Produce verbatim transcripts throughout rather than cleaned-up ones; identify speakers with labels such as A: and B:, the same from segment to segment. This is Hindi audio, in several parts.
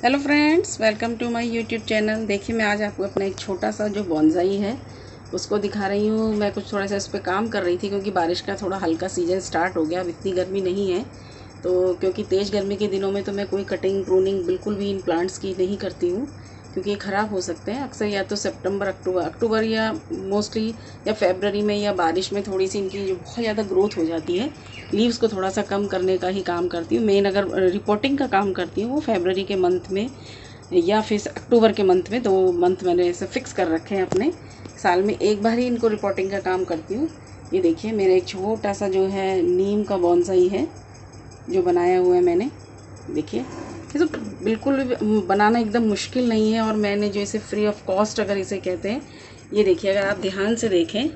A: Hello friends, welcome to my YouTube channel. देखिए, मैं आज आपको अपना एक छोटा सा जो बॉन्साई है उसको दिखा रही हूँ। मैं कुछ थोड़ा सा इस पर काम कर रही थी क्योंकि बारिश का थोड़ा हल्का सीज़न स्टार्ट हो गया। अब इतनी गर्मी नहीं है, तो क्योंकि तेज़ गर्मी के दिनों में तो मैं कोई कटिंग प्रूनिंग बिल्कुल भी इन प्लांट्स की नहीं करती हूँ, क्योंकि ये ख़राब हो सकते हैं। अक्सर या तो सितंबर अक्टूबर अक्टूबर या मोस्टली या फरवरी में या बारिश में थोड़ी सी इनकी जो बहुत ज़्यादा ग्रोथ हो जाती है, लीव्स को थोड़ा सा कम करने का ही काम करती हूँ। मेन अगर रिपोर्टिंग का काम करती हूँ वो फरवरी के मंथ में या फिर अक्टूबर के मंथ में। दो मंथ मैंने इसे फिक्स कर रखे हैं अपने, साल में एक बार ही इनको रिपोर्टिंग का काम करती हूँ। ये देखिए, मेरा एक छोटा सा जो है नीम का बॉन्साई है जो बनाया हुआ है मैंने। देखिए, ये तो बिल्कुल भी बनाना एकदम मुश्किल नहीं है, और मैंने जो इसे फ्री ऑफ कॉस्ट अगर इसे कहते हैं, ये देखिए अगर आप ध्यान से देखें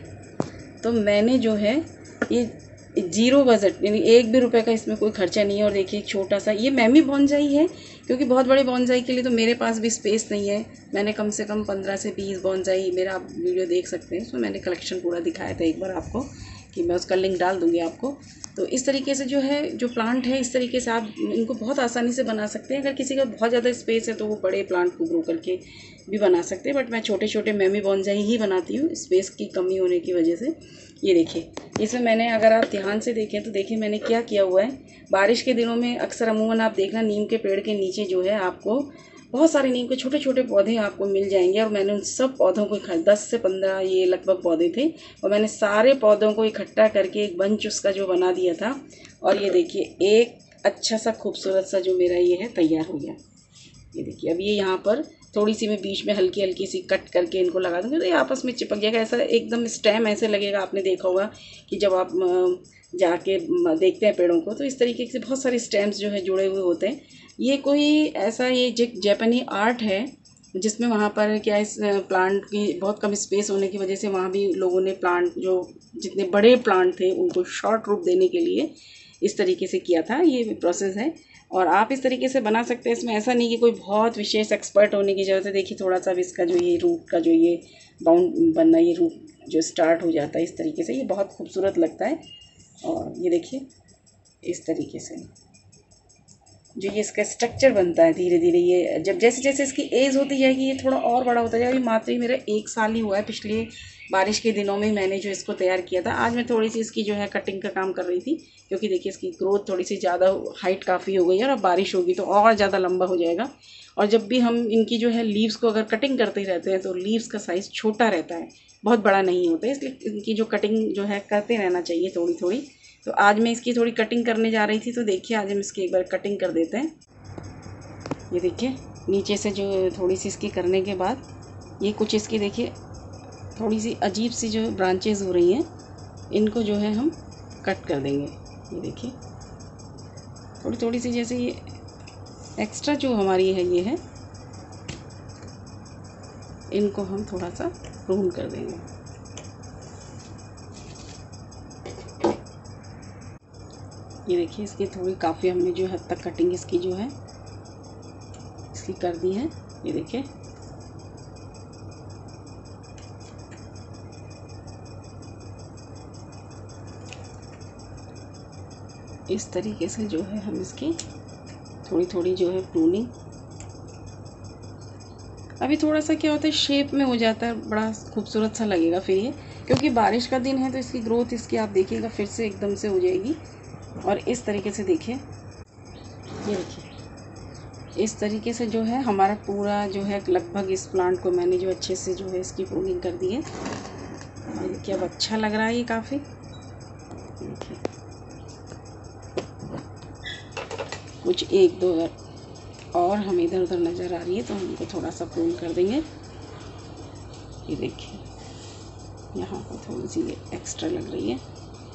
A: तो मैंने जो है ये जीरो बजट, यानी एक भी रुपए का इसमें कोई खर्चा नहीं है। और देखिए, एक छोटा सा ये मैमी बॉन्साई है, क्योंकि बहुत बड़े बॉन्साई के लिए तो मेरे पास भी स्पेस नहीं है। मैंने कम से कम पंद्रह से बीस बॉन्साई, मेरा आप वीडियो देख सकते हैं, उसमें मैंने कलेक्शन पूरा दिखाया था एक बार आपको, कि मैं उसका लिंक डाल दूँगी आपको। तो इस तरीके से जो है जो प्लांट है, इस तरीके से आप इनको बहुत आसानी से बना सकते हैं। अगर किसी का बहुत ज़्यादा स्पेस है तो वो बड़े प्लांट को ग्रो करके भी बना सकते हैं, बट मैं छोटे छोटे मैमी बॉन्साई ही बनाती हूँ स्पेस की कमी होने की वजह से। ये देखिए, इसमें मैंने, अगर आप ध्यान से देखें तो देखिए मैंने क्या किया हुआ है। बारिश के दिनों में अक्सर अमूमन आप देखना, नीम के पेड़ के नीचे जो है आपको बहुत सारे नीम के छोटे छोटे पौधे आपको मिल जाएंगे। और मैंने उन सब पौधों को दस से पंद्रह ये लगभग पौधे थे, और मैंने सारे पौधों को इकट्ठा करके एक बंच उसका जो बना दिया था। और ये देखिए, एक अच्छा सा खूबसूरत सा जो मेरा ये है तैयार हो गया। ये देखिए, अब ये यहाँ पर थोड़ी सी मैं बीच में हल्की हल्की सी कट करके इनको लगा दूँगी तो ये आपस में चिपक जाएगा। ऐसा एकदम स्टेम ऐसे लगेगा, आपने देखा होगा कि जब आप जाके देखते हैं पेड़ों को, तो इस तरीके से बहुत सारे स्टेम्स जो है जुड़े हुए होते हैं। ये कोई ऐसा, ये जापानी आर्ट है जिसमें वहाँ पर क्या, इस प्लांट की बहुत कम स्पेस होने की वजह से वहाँ भी लोगों ने प्लांट, जो जितने बड़े प्लांट थे उनको शॉर्ट रूप देने के लिए इस तरीके से किया था। ये प्रोसेस है और आप इस तरीके से बना सकते हैं। इसमें ऐसा नहीं कि कोई बहुत विशेष एक्सपर्ट होने की ज़रूरत है। देखिए, थोड़ा सा भी इसका जो ये रूट का जो ये बाउंड बनना, ये रूट जो स्टार्ट हो जाता है इस तरीके से, ये बहुत खूबसूरत लगता है। और ये देखिए, इस तरीके से जो ये इसका स्ट्रक्चर बनता है धीरे धीरे, ये जब जैसे जैसे इसकी एज होती जाएगी ये थोड़ा और बड़ा होता जाएगा। ये मात्र ही मेरा एक साल ही हुआ है, पिछले बारिश के दिनों में मैंने जो इसको तैयार किया था। आज मैं थोड़ी सी इसकी जो है कटिंग का काम कर रही थी, क्योंकि देखिए इसकी ग्रोथ थोड़ी सी ज़्यादा, हाइट काफ़ी हो गई है, और अब बारिश होगी तो और ज़्यादा लंबा हो जाएगा। और जब भी हम इनकी जो है लीव्स को अगर कटिंग करते रहते हैं तो लीव्स का साइज़ छोटा रहता है, बहुत बड़ा नहीं होता है। इसलिए इनकी जो कटिंग जो है करते रहना चाहिए थोड़ी थोड़ी। तो आज मैं इसकी थोड़ी कटिंग करने जा रही थी, तो देखिए आज हम इसकी एक बार कटिंग कर देते हैं। ये देखिए, नीचे से जो थोड़ी सी इसकी करने के बाद ये कुछ इसकी देखिए थोड़ी सी अजीब सी जो ब्रांचेस हो रही हैं, इनको जो है हम कट कर देंगे। ये देखिए, थोड़ी थोड़ी सी जैसे ये एक्स्ट्रा जो हमारी है ये है, इनको हम थोड़ा सा प्रून कर देंगे। ये देखिए, इसकी थोड़ी काफ़ी हमने जो हद तक कटिंग इसकी जो है इसकी कर दी है। ये देखिए, इस तरीके से जो है हम इसकी थोड़ी थोड़ी जो है प्रूनिंग। अभी थोड़ा सा क्या होता है, शेप में हो जाता है, बड़ा खूबसूरत सा लगेगा फिर ये, क्योंकि बारिश का दिन है तो इसकी ग्रोथ इसकी आप देखिएगा फिर से एकदम से हो जाएगी। और इस तरीके से देखिए, ये देखिए, इस तरीके से जो है हमारा पूरा जो है लगभग इस प्लांट को मैंने जो अच्छे से जो है इसकी प्रूनिंग कर दी है। ये देखिए, अब अच्छा लग रहा है ये काफ़ी। देखिए, कुछ एक दो और हमें इधर उधर नज़र आ रही है तो हम इनको थोड़ा सा प्रून कर देंगे। ये देखिए, यहाँ पर थोड़ी सी ये एक्स्ट्रा लग रही है।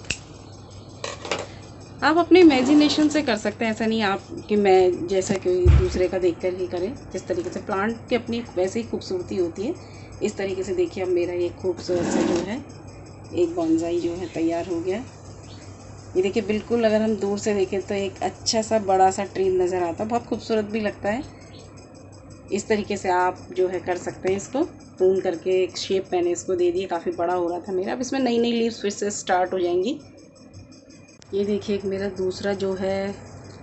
A: आप अपने इमेजिनेशन से कर सकते हैं, ऐसा नहीं आप कि मैं जैसा कोई दूसरे का देखकर ही करें। जिस तरीके से प्लांट की अपनी वैसे ही खूबसूरती होती है, इस तरीके से देखिए अब मेरा ये खूबसूरत सा जो है एक बॉन्साई जो है तैयार हो गया। ये देखिए, बिल्कुल अगर हम दूर से देखें तो एक अच्छा सा बड़ा सा ट्री नज़र आता है, बहुत खूबसूरत भी लगता है। इस तरीके से आप जो है कर सकते हैं इसको प्रून करके। एक शेप मैंने इसको दे दी, काफ़ी बड़ा हो रहा था मेरा। अब इसमें नई नई लीव्स फिर से स्टार्ट हो जाएंगी। ये देखिए, एक मेरा दूसरा जो है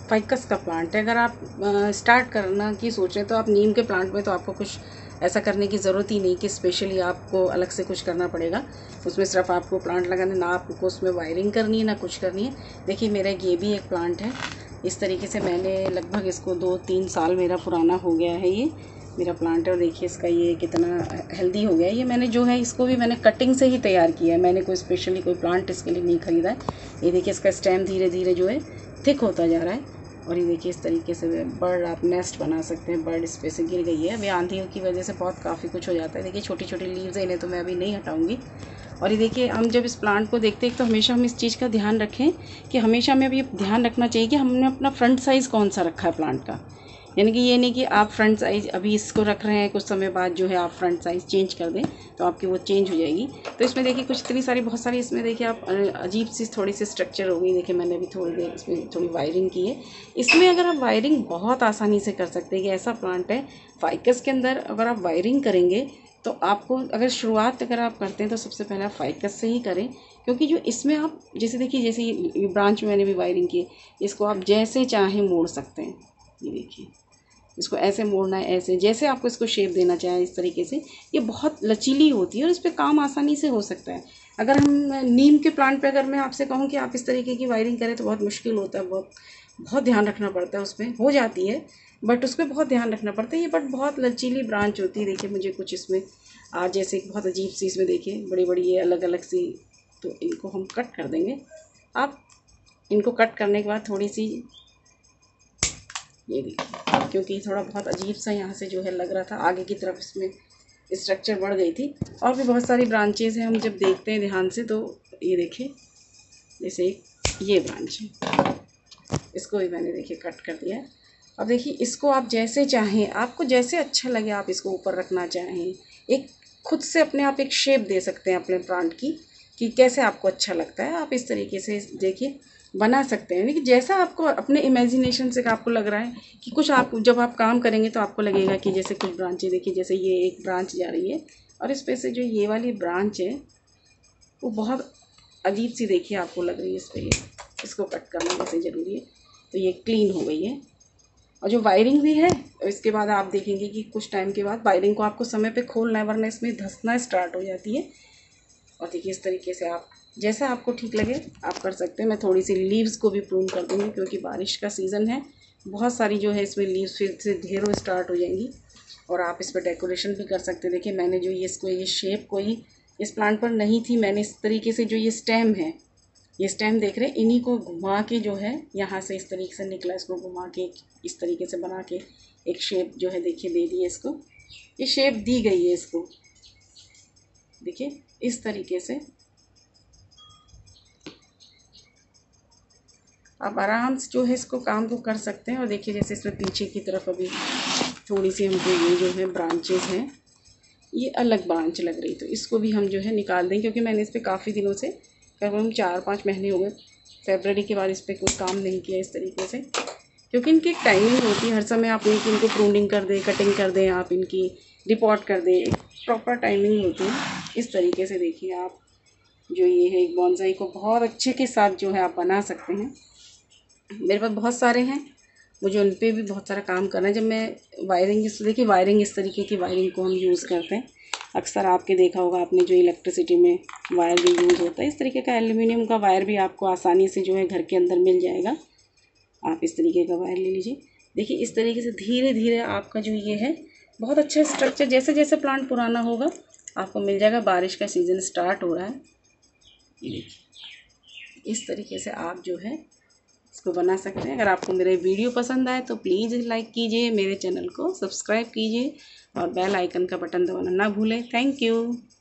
A: फाइकस का प्लांट है। अगर आप स्टार्ट करना की सोच रहे हैं तो आप नीम के प्लांट में तो आपको कुछ ऐसा करने की ज़रूरत ही नहीं कि स्पेशली आपको अलग से कुछ करना पड़ेगा। उसमें सिर्फ आपको प्लांट लगाना, ना आपको उसमें वायरिंग करनी है ना कुछ करनी है। देखिए मेरा ये भी एक प्लांट है। इस तरीके से मैंने लगभग इसको दो तीन साल मेरा पुराना हो गया है ये मेरा प्लांट है। और देखिए इसका ये कितना हेल्दी हो गया है। ये मैंने जो है इसको भी मैंने कटिंग से ही तैयार किया है। मैंने कोई स्पेशली कोई प्लांट इसके लिए नहीं ख़रीदा है। ये देखिए इसका स्टेम धीरे धीरे जो है थिक होता जा रहा है। और ये देखिए इस तरीके से बर्ड आप नेस्ट बना सकते हैं। बर्ड इस पे से गिर गई है। अभी आंधियों की वजह से बहुत काफ़ी कुछ हो जाता है। देखिए छोटी छोटी लीव्स है, इन्हें तो मैं अभी नहीं हटाऊंगी। और ये देखिए हम जब इस प्लांट को देखते हैं तो हमेशा हम इस चीज़ का ध्यान रखें कि हमेशा हमें अभी ध्यान रखना चाहिए कि हमने अपना फ्रंट साइज़ कौन सा रखा है प्लांट का। यानी कि ये नहीं कि आप फ्रंट साइज़ अभी इसको रख रहे हैं, कुछ समय बाद जो है आप फ्रंट साइज़ चेंज कर दें तो आपकी वो चेंज हो जाएगी। तो इसमें देखिए कुछ इतनी सारी बहुत सारी इसमें देखिए आप अजीब सी थोड़ी सी स्ट्रक्चर हो गई। देखिए मैंने अभी थोड़ी देर इसमें थोड़ी वायरिंग की है। इसमें अगर आप वायरिंग बहुत आसानी से कर सकते हैं कि ऐसा प्लांट है फाइकस के अंदर अगर आप वायरिंग करेंगे तो आपको अगर शुरुआत अगर आप करते हैं तो सबसे पहले आप फाइकस से ही करें। क्योंकि जो इसमें आप जैसे देखिए जैसे ये ब्रांच में मैंने भी वायरिंग की है, इसको आप जैसे चाहें मोड़ सकते हैं। ये देखिए इसको ऐसे मोड़ना है, ऐसे जैसे आपको इसको शेप देना चाहें इस तरीके से। ये बहुत लचीली होती है और इस पर काम आसानी से हो सकता है। अगर हम नीम के प्लांट पे अगर मैं आपसे कहूँ कि आप इस तरीके की वायरिंग करें तो बहुत मुश्किल होता है, बहुत बहुत ध्यान रखना पड़ता है। उसमें हो जाती है बट उस पर बहुत ध्यान रखना पड़ता है। ये बट बहुत लचीली ब्रांच होती है। देखिए मुझे कुछ इसमें आज जैसे बहुत अजीब सी इसमें देखिए बड़ी बड़ी ये अलग अलग सी, तो इनको हम कट कर देंगे। आप इनको कट करने के बाद थोड़ी सी ये देखिए क्योंकि थोड़ा बहुत अजीब सा यहाँ से जो है लग रहा था, आगे की तरफ इसमें स्ट्रक्चर बढ़ गई थी। और भी बहुत सारी ब्रांचेज़ हैं, हम जब देखते हैं ध्यान से तो ये देखिए जैसे ये ब्रांच है, इसको भी मैंने देखिए कट कर दिया। अब देखिए इसको आप जैसे चाहें, आपको जैसे अच्छा लगे आप इसको ऊपर रखना चाहें, एक खुद से अपने आप एक शेप दे सकते हैं अपने प्लांट की कि कैसे आपको अच्छा लगता है। आप इस तरीके से देखिए बना सकते हैं। लेकिन जैसा आपको अपने इमेजिनेशन से आपको लग रहा है कि कुछ आप जब आप काम करेंगे तो आपको लगेगा कि जैसे कुछ ब्रांचें देखिए जैसे ये एक ब्रांच जा रही है और इस पे से जो ये वाली ब्रांच है वो बहुत अजीब सी देखिए आपको लग रही है। इस पर ये इसको कट करना वैसे ज़रूरी है। तो ये क्लीन हो गई है। और जो वायरिंग भी है इसके बाद आप देखेंगे कि कुछ टाइम के बाद वायरिंग को आपको समय पे खोलना है वरना इसमें धंसना स्टार्ट हो जाती है। और देखिए इस तरीके से आप जैसा आपको ठीक लगे आप कर सकते हैं। मैं थोड़ी सी लीव्स को भी प्रून कर दूँगी क्योंकि बारिश का सीज़न है, बहुत सारी जो है इसमें लीव्स फिर से ढेरों स्टार्ट हो जाएंगी। और आप इस पर डेकोरेशन भी कर सकते हैं। देखिए मैंने जो ये इसको ये शेप कोई इस प्लांट पर नहीं थी, मैंने इस तरीके से जो ये स्टेम है, ये स्टेम देख रहे हैं, इन्हीं को घुमा के जो है यहाँ से इस तरीके से निकला, इसको घुमा के इस तरीके से बना के एक शेप जो है देखिए दे दी है इसको। ये शेप दी गई है इसको, देखिए इस तरीके से आप आराम से जो है इसको काम को कर सकते हैं। और देखिए जैसे इसमें पीछे की तरफ अभी थोड़ी सी हमको ये जो है ब्रांचेज़ हैं, ये अलग ब्रांच लग रही, तो इसको भी हम जो है निकाल दें क्योंकि मैंने इस पर काफ़ी दिनों से करीबन चार पाँच महीने हो गए, फरवरी के बाद इस पर कोई काम नहीं किया इस तरीके से। क्योंकि इनकी एक टाइमिंग होती है, हर समय आप इनकी इनको प्रूनिंग कर दें, कटिंग कर दें, आप इनकी रिपोर्ट कर दें, एक प्रॉपर टाइमिंग होती है। इस तरीके से देखिए आप जो ये है एक बॉन्साई को बहुत अच्छे के साथ जो है आप बना सकते हैं। मेरे पास बहुत सारे हैं, मुझे उन पर भी बहुत सारा काम करना है। जब मैं वायरिंग इस देखिए वायरिंग इस तरीके की वायरिंग को हम यूज़ करते हैं। अक्सर आपके देखा होगा आपने जो इलेक्ट्रिसिटी में वायर भी यूज़ होता है, इस तरीके का एल्युमिनियम का वायर भी आपको आसानी से जो है घर के अंदर मिल जाएगा। आप इस तरीके का वायर ले लीजिए। देखिए इस तरीके से धीरे धीरे आपका जो ये है बहुत अच्छा स्ट्रक्चर, जैसे जैसे प्लांट पुराना होगा आपको मिल जाएगा। बारिश का सीज़न स्टार्ट हो रहा है, ये देखिए इस तरीके से आप जो है इसको बना सकते हैं। अगर आपको मेरे वीडियो पसंद आए तो प्लीज़ लाइक कीजिए, मेरे चैनल को सब्सक्राइब कीजिए और बेल आइकन का बटन दबाना ना भूलें। Thank you.